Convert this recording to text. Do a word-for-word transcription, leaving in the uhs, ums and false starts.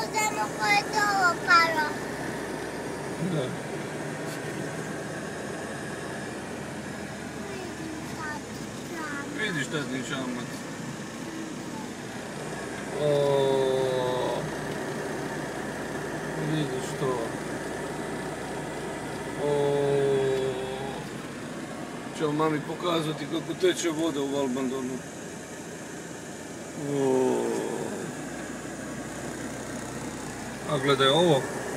znamo ko je to opalo. Da. Vidim sad čamac. Vidiš tazni čamac. O, vidiš to. O, ćemo mami pokazati kako teče voda u Valbandonu. O, a gledaj ovo.